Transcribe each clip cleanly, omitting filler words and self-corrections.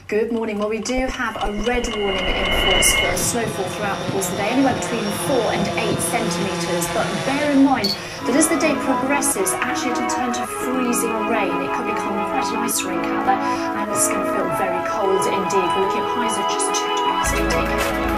Good morning. Well, we do have a red warning in force for snowfall throughout the course of the day, anywhere between 4 and 8 centimetres. But bear in mind that as the day progresses, actually it'll turn to freezing rain. It could become quite an ice rink out there, and it's going to feel very cold indeed. We're looking at highs of just 2 degrees. So take care.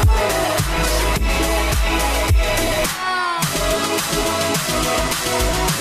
Yeah.